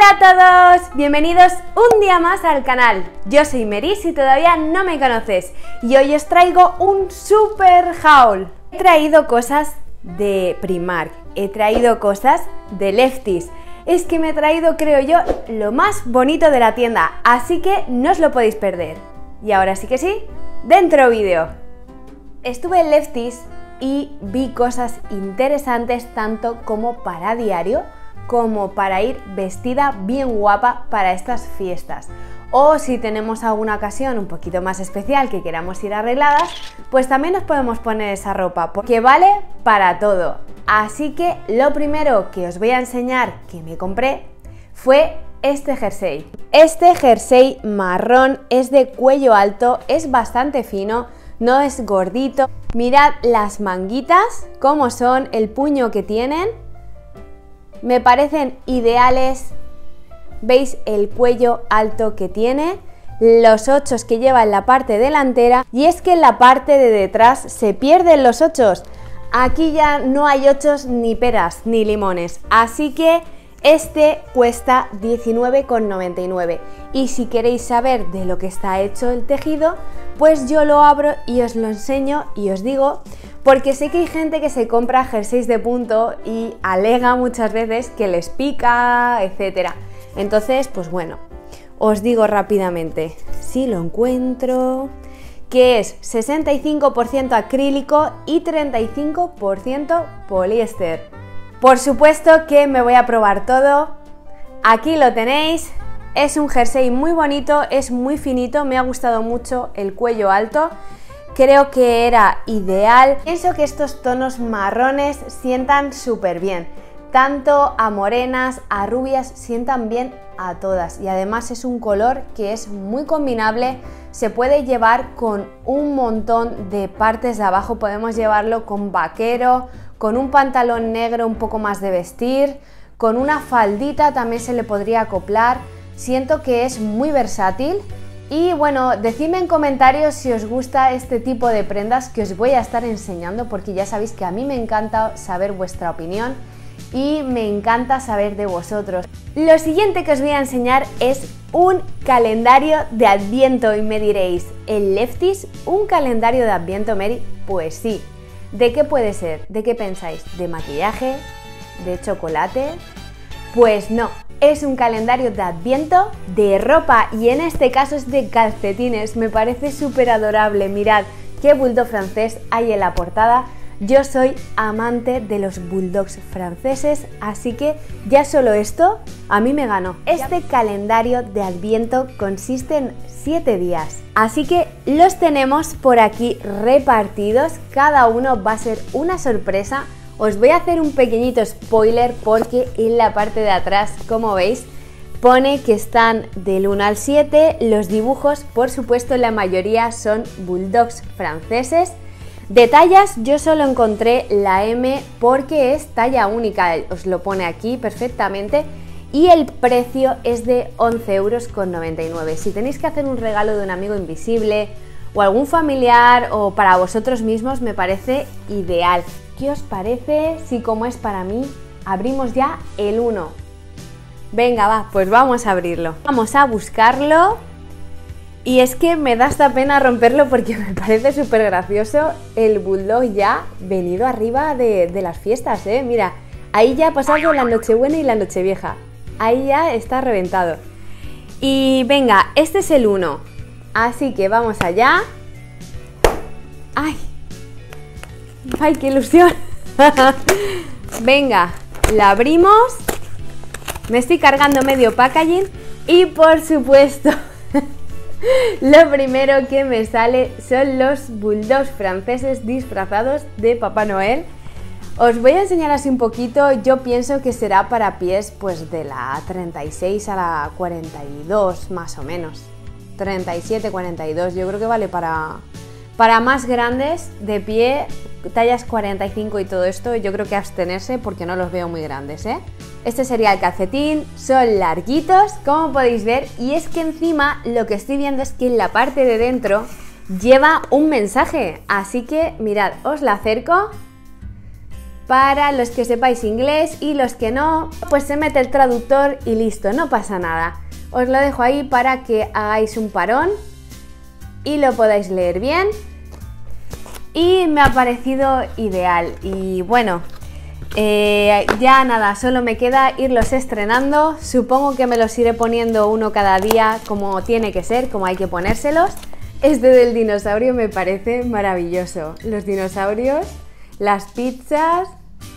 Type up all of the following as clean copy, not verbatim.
Hola a todos, bienvenidos un día más al canal. Yo soy Meri si todavía no me conoces y hoy os traigo un super haul. He traído cosas de Primark, he traído cosas de Lefties. Es que me he traído, creo yo, lo más bonito de la tienda, así que no os lo podéis perder. Y ahora sí que sí, dentro vídeo. Estuve en Lefties y vi cosas interesantes tanto como para diario como para ir vestida bien guapa para estas fiestas. O si tenemos alguna ocasión un poquito más especial que queramos ir arregladas, pues también nos podemos poner esa ropa, porque vale para todo. Así que lo primero que os voy a enseñar que me compré fue este jersey. Este jersey marrón es de cuello alto, es bastante fino, no es gordito. Mirad las manguitas, cómo son, el puño que tienen. Me parecen ideales. Veis el cuello alto que tiene, los ochos que lleva en la parte delantera, y es que en la parte de detrás se pierden los ochos. Aquí ya no hay ochos ni peras ni limones, así que este cuesta 19,99. Y si queréis saber de lo que está hecho el tejido, pues yo lo abro y os lo enseño y os digo, porque sé que hay gente que se compra jerseys de punto y alega muchas veces que les pica, etcétera. Entonces, pues bueno, os digo rápidamente, si lo encuentro, que es 65% acrílico y 35% poliéster. Por supuesto que me voy a probar todo. Aquí lo tenéis, es un jersey muy bonito, es muy finito, me ha gustado mucho el cuello alto. Creo que era ideal. Pienso que estos tonos marrones sientan súper bien. Tanto a morenas, a rubias, sientan bien a todas. Y además es un color que es muy combinable. Se puede llevar con un montón de partes de abajo. Podemos llevarlo con vaquero, con un pantalón negro un poco más de vestir, con una faldita también se le podría acoplar. Siento que es muy versátil. Y bueno, decidme en comentarios si os gusta este tipo de prendas que os voy a estar enseñando, porque ya sabéis que a mí me encanta saber vuestra opinión y me encanta saber de vosotros. Lo siguiente que os voy a enseñar es un calendario de Adviento y me diréis, ¿en Lefties un calendario de Adviento, Meri? Pues sí. ¿De qué puede ser? ¿De qué pensáis? ¿De maquillaje? ¿De chocolate? Pues no. Es un calendario de Adviento de ropa y en este caso es de calcetines. Me parece súper adorable. Mirad qué bulldog francés hay en la portada. Yo soy amante de los bulldogs franceses, así que ya solo esto a mí me ganó. Este calendario de Adviento consiste en 7 días, así que los tenemos por aquí repartidos. Cada uno va a ser una sorpresa. Os voy a hacer un pequeñito spoiler porque en la parte de atrás, como veis, pone que están del 1 al 7. Los dibujos, por supuesto, la mayoría son bulldogs franceses. De tallas yo solo encontré la M porque es talla única, os lo pone aquí perfectamente. Y el precio es de 11,99 €. Si tenéis que hacer un regalo de un amigo invisible o algún familiar o para vosotros mismos, me parece ideal. ¿Qué os parece si, como es para mí, abrimos ya el 1? Venga, va, pues vamos a abrirlo. Vamos a buscarlo. Y es que me da esta pena romperlo porque me parece súper gracioso el bulldog ya venido arriba de las fiestas, ¿eh? Mira, ahí ya ha pasado la Nochebuena y la Nochevieja. Ahí ya está reventado. Y venga, este es el 1. Así que vamos allá. ¡Ay! ¡Ay, qué ilusión! Venga, la abrimos. Me estoy cargando medio packaging y por supuesto lo primero que me sale son los bulldogs franceses disfrazados de Papá Noel. Os voy a enseñar así un poquito. Yo pienso que será para pies pues de la 36 a la 42 más o menos. 37, 42, yo creo que vale para más grandes de pie, tallas 45 y todo esto. Yo creo que abstenerse porque no los veo muy grandes, ¿eh? Este sería el calcetín, son larguitos, como podéis ver, y es que encima lo que estoy viendo es que en la parte de dentro lleva un mensaje, así que mirad, os la acerco. Para los que sepáis inglés y los que no, pues se mete el traductor y listo, no pasa nada. Os lo dejo ahí para que hagáis un parón y lo podáis leer bien. Y me ha parecido ideal. Y bueno, ya nada, solo me queda irlos estrenando. Supongo que me los iré poniendo uno cada día como tiene que ser, como hay que ponérselos. Este del dinosaurio me parece maravilloso. Los dinosaurios, las pizzas.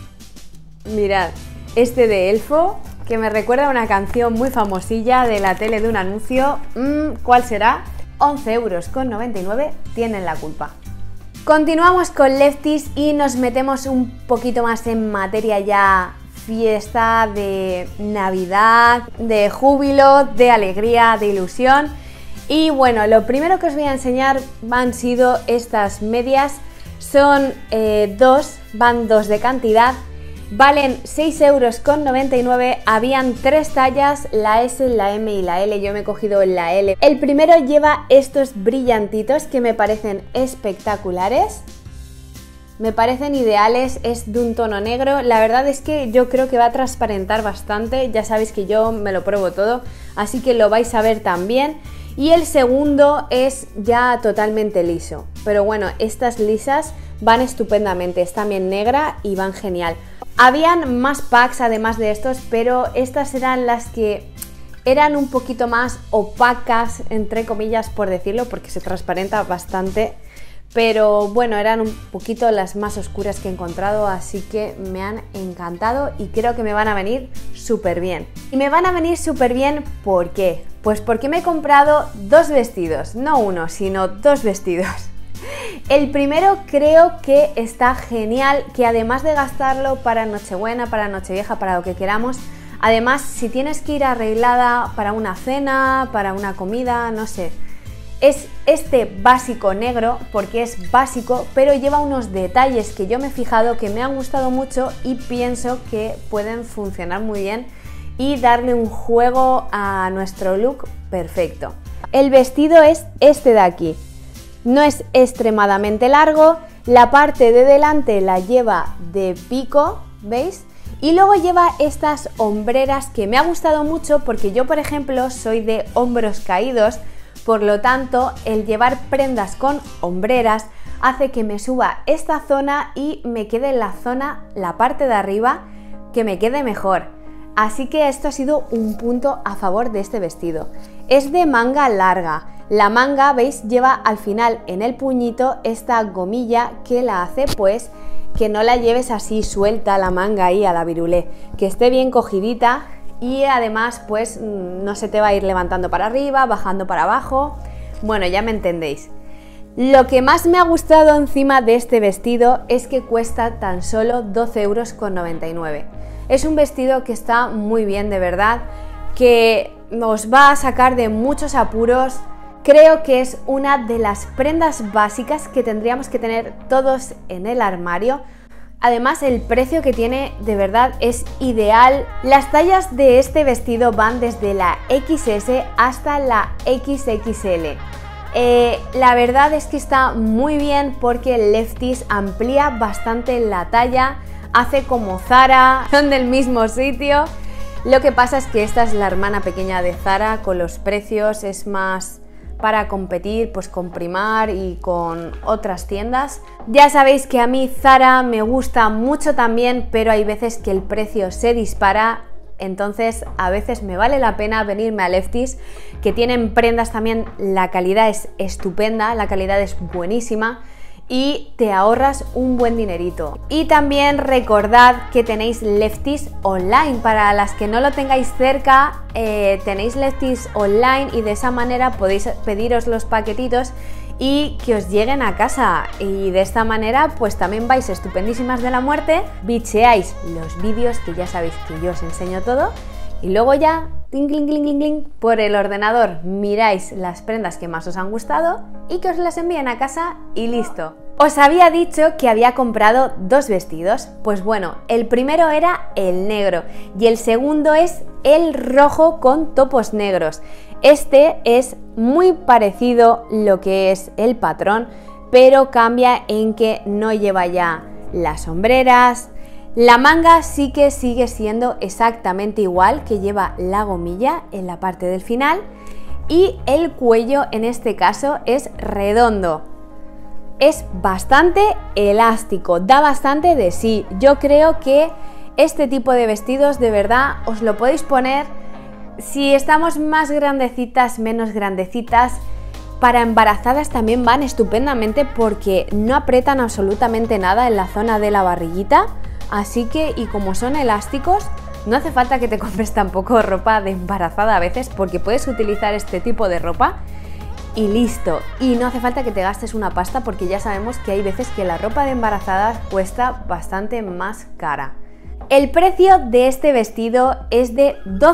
Mirad, este de elfo, que me recuerda a una canción muy famosilla de la tele de un anuncio. ¿Cuál será? 11,99 €, tienen la culpa. Continuamos con Lefties y nos metemos un poquito más en materia ya fiesta, de Navidad, de júbilo, de alegría, de ilusión. Y bueno, lo primero que os voy a enseñar han sido estas medias. Son van dos de cantidad. Valen 6,99 €, habían 3 tallas, la S, la M y la L, yo me he cogido la L. El primero lleva estos brillantitos que me parecen espectaculares, me parecen ideales, es de un tono negro, la verdad es que yo creo que va a transparentar bastante, ya sabéis que yo me lo pruebo todo, así que lo vais a ver también. Y el segundo es ya totalmente liso, pero bueno, estas lisas van estupendamente, es también negra y van genial. Habían más packs además de estos, pero estas eran las que eran un poquito más opacas, entre comillas, por decirlo, porque se transparenta bastante. Pero bueno, eran un poquito las más oscuras que he encontrado, así que me han encantado y creo que me van a venir súper bien. Y me van a venir súper bien, ¿por qué? Pues porque me he comprado 2 vestidos, no uno, sino 2 vestidos. El primero creo que está genial, que además de gastarlo para Nochebuena, para Nochevieja, para lo que queramos, además si tienes que ir arreglada para una cena, para una comida, no sé, es este básico negro, porque es básico, pero lleva unos detalles que yo me he fijado que me han gustado mucho y pienso que pueden funcionar muy bien y darle un juego a nuestro look perfecto. El vestido es este de aquí. No es extremadamente largo, la parte de delante la lleva de pico, ¿veis? Y luego lleva estas hombreras que me ha gustado mucho porque yo, por ejemplo, soy de hombros caídos, por lo tanto, el llevar prendas con hombreras hace que me suba esta zona y me quede en la zona, la parte de arriba, que me quede mejor. Así que esto ha sido un punto a favor de este vestido. Es de manga larga. La manga, veis, lleva al final en el puñito esta gomilla que la hace pues que no la lleves así suelta la manga ahí a la virulé, que esté bien cogidita y además pues no se te va a ir levantando para arriba, bajando para abajo. Bueno, ya me entendéis. Lo que más me ha gustado encima de este vestido es que cuesta tan solo 12,99 €. Es un vestido que está muy bien, de verdad, que os va a sacar de muchos apuros. Creo que es una de las prendas básicas que tendríamos que tener todos en el armario. Además, el precio que tiene de verdad es ideal. Las tallas de este vestido van desde la XS hasta la XXL. La verdad es que está muy bien porque Lefties amplía bastante la talla, hace como Zara, son del mismo sitio. Lo que pasa es que esta es la hermana pequeña de Zara, con los precios es más para competir pues con Primark y con otras tiendas. Ya sabéis que a mí Zara me gusta mucho también, pero hay veces que el precio se dispara, entonces a veces me vale la pena venirme a Lefties, que tienen prendas también, la calidad es estupenda, la calidad es buenísima y te ahorras un buen dinerito. Y también recordad que tenéis Lefties online, para las que no lo tengáis cerca, tenéis Lefties online y de esa manera podéis pediros los paquetitos y que os lleguen a casa, y de esta manera pues también vais estupendísimas de la muerte, bicheáis los vídeos que ya sabéis que yo os enseño todo y luego ya cling, cling, cling, cling, cling, por el ordenador miráis las prendas que más os han gustado y que os las envíen a casa y listo. Os había dicho que había comprado 2 vestidos, pues bueno, el primero era el negro y el segundo es el rojo con topos negros. Este es muy parecido lo que es el patrón, pero cambia en que no lleva ya las sombreras, La manga sí que sigue siendo exactamente igual, que lleva la gomilla en la parte del final, y el cuello en este caso es redondo. Es bastante elástico, da bastante de sí. Yo creo que este tipo de vestidos de verdad os lo podéis poner si estamos más grandecitas, menos grandecitas. Para embarazadas también van estupendamente porque no aprietan absolutamente nada en la zona de la barriguita. Así que, y como son elásticos, no hace falta que te compres tampoco ropa de embarazada a veces, porque puedes utilizar este tipo de ropa y listo. Y no hace falta que te gastes una pasta, porque ya sabemos que hay veces que la ropa de embarazada cuesta bastante más cara. El precio de este vestido es de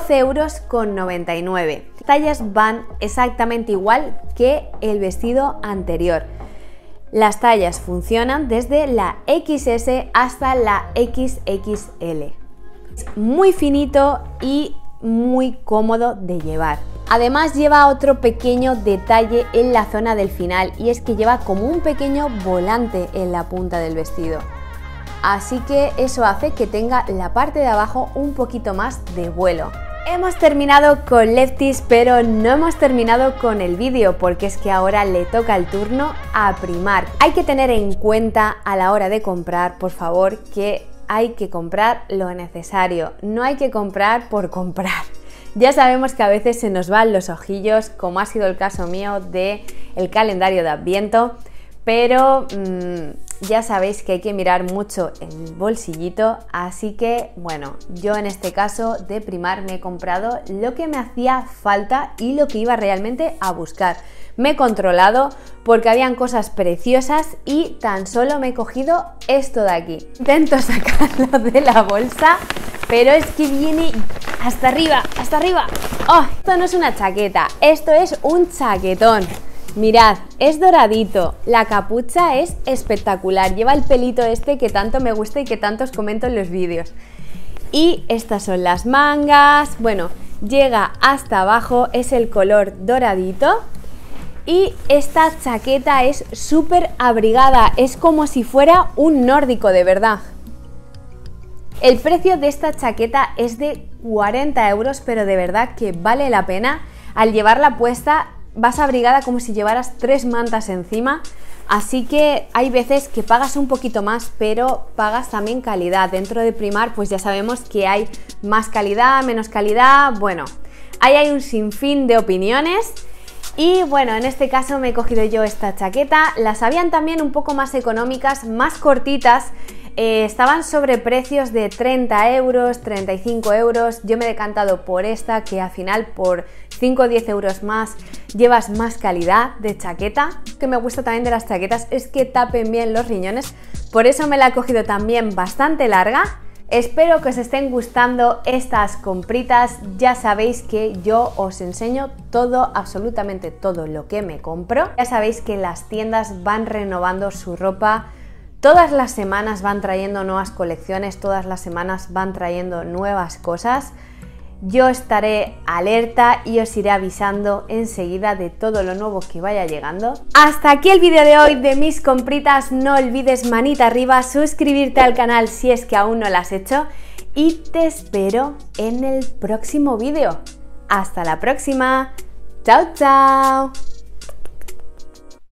12,99 €. Las tallas van exactamente igual que el vestido anterior. Las tallas funcionan desde la XS hasta la XXL. Es muy finito y muy cómodo de llevar. Además lleva otro pequeño detalle en la zona del final, y es que lleva como un pequeño volante en la punta del vestido. Así que eso hace que tenga la parte de abajo un poquito más de vuelo. Hemos terminado con Lefties, pero no hemos terminado con el vídeo, porque es que ahora le toca el turno a Primark. Hay que tener en cuenta a la hora de comprar, por favor, que hay que comprar lo necesario, no hay que comprar por comprar. Ya sabemos que a veces se nos van los ojillos, como ha sido el caso mío del calendario de Adviento, pero ya sabéis que hay que mirar mucho el bolsillito, así que bueno, yo en este caso de Primark me he comprado lo que me hacía falta y lo que iba realmente a buscar. Me he controlado porque habían cosas preciosas y tan solo me he cogido esto de aquí. Intento sacarlo de la bolsa, pero es que viene hasta arriba, hasta arriba. ¡Oh! Esto no es una chaqueta, esto es un chaquetón. Mirad, es doradito, la capucha es espectacular, lleva el pelito este que tanto me gusta y que tanto os comento en los vídeos. Y estas son las mangas, bueno, llega hasta abajo, es el color doradito. Y esta chaqueta es súper abrigada, es como si fuera un nórdico de verdad. El precio de esta chaqueta es de 40 €, pero de verdad que vale la pena. Al llevarla puesta vas abrigada como si llevaras 3 mantas encima, así que hay veces que pagas un poquito más, pero pagas también calidad. Dentro de Primark pues ya sabemos que hay más calidad, menos calidad, bueno, ahí hay un sinfín de opiniones. Y bueno, en este caso me he cogido yo esta chaqueta. Las habían también un poco más económicas, más cortitas. Estaban sobre precios de 30 €, 35 €. Yo me he decantado por esta, que al final por 5 o 10 € más llevas más calidad de chaqueta. Lo que me gusta también de las chaquetas es que tapen bien los riñones, por eso me la he cogido también bastante larga. Espero que os estén gustando estas compritas. Ya sabéis que yo os enseño todo, absolutamente todo lo que me compro. Ya sabéis que las tiendas van renovando su ropa. Todas las semanas van trayendo nuevas colecciones, todas las semanas van trayendo nuevas cosas. Yo estaré alerta y os iré avisando enseguida de todo lo nuevo que vaya llegando. Hasta aquí el vídeo de hoy de mis compritas. No olvides manita arriba, suscribirte al canal si es que aún no lo has hecho y te espero en el próximo vídeo. Hasta la próxima. Chao, chao.